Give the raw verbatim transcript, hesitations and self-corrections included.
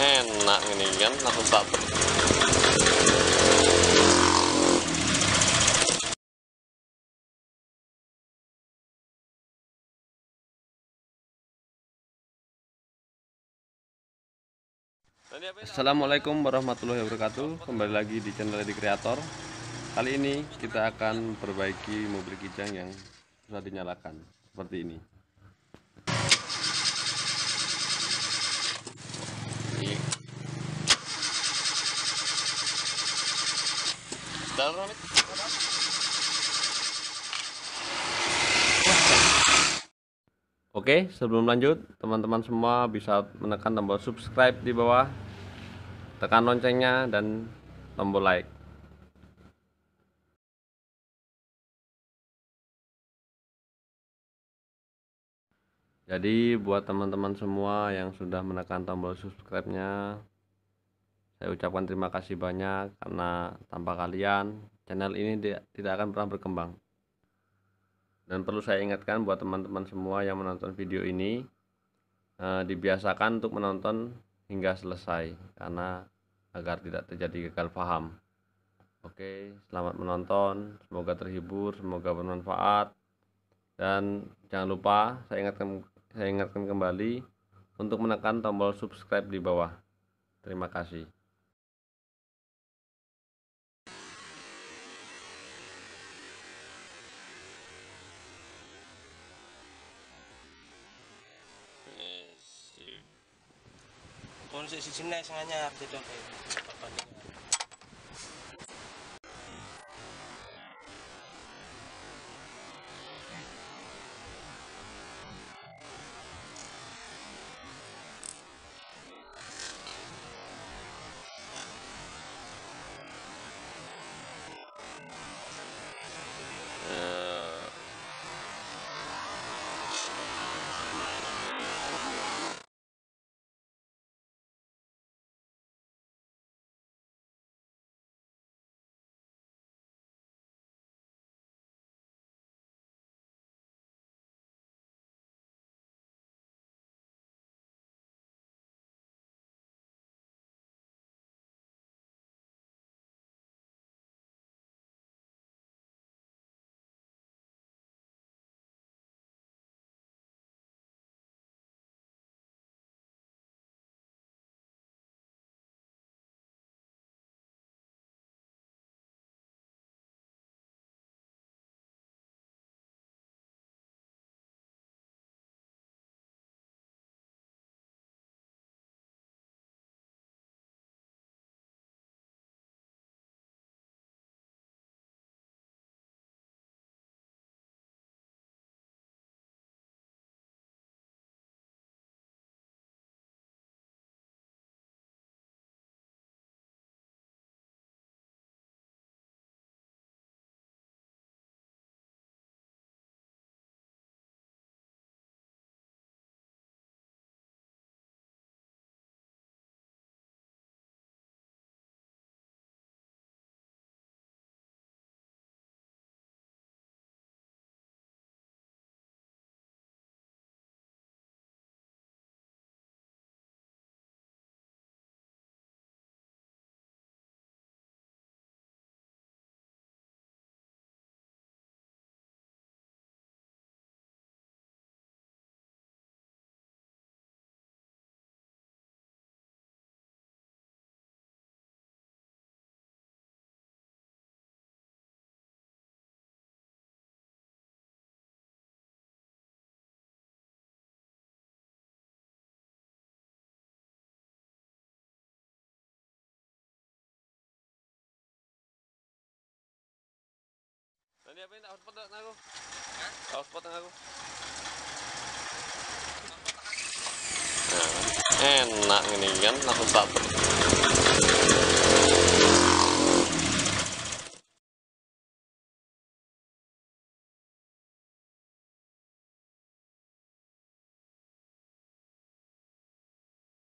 enak ini kan langsung satu. Assalamualaikum warahmatullahi wabarakatuh. Kembali lagi di channel Edi Kreator. Kali ini kita akan perbaiki mobil kijang yang sudah dinyalakan seperti ini. Ini. Oke, sebelum lanjut, teman-teman semua bisa menekan tombol subscribe di bawah, tekan loncengnya dan tombol like. Jadi buat teman-teman semua yang sudah menekan tombol subscribe-nya, saya ucapkan terima kasih banyak, karena tanpa kalian channel ini tidak akan pernah berkembang. Dan perlu saya ingatkan buat teman-teman semua yang menonton video ini, eh, dibiasakan untuk menonton hingga selesai, karena agar tidak terjadi gagal paham. Oke, selamat menonton, semoga terhibur, semoga bermanfaat. Dan jangan lupa saya ingatkan saya ingatkan kembali untuk menekan tombol subscribe di bawah. Terima kasih. Konsep si sini sengaja tidak pertandingan. Tadi apa ini hotspot aku? Hotspot aku. Nah, enak ini kan langsung satu.